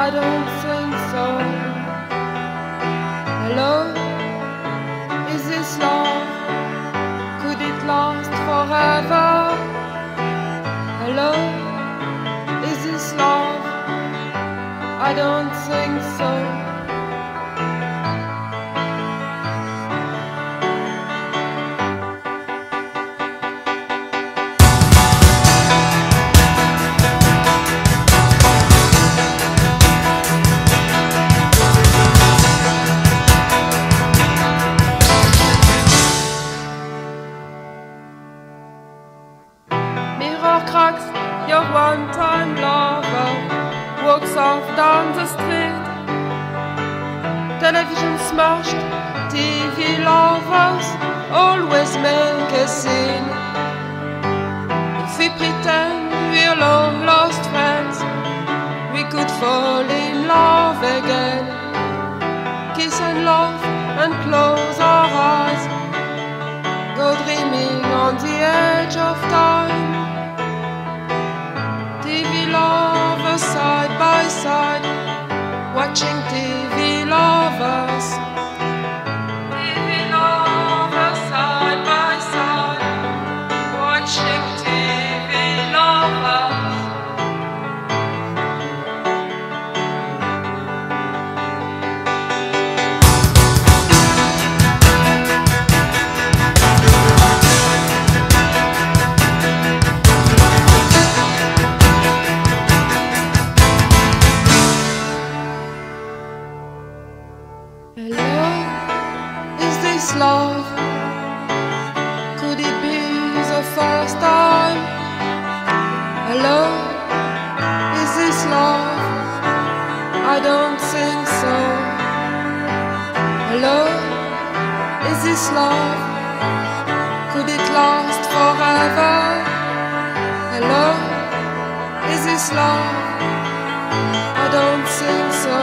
I don't think so. Hello, is this love? Could it last forever? Hello, is this love? I don't think so. Mirror cracks, your one-time lover walks off down the street. Television smashed, TV lovers always make a scene. If we pretend we're long-lost friends, we could fall in love again. Kiss and laugh and close our eyes, go dreaming on the edge of time. TV lovers side by side, watching TV lovers. TV lovers side by side, watching TV lovers. Hello, is this love? Could it be the first time? Hello, is this love? I don't think so. Hello, is this love? Could it last forever? Hello, is this love? I don't think so.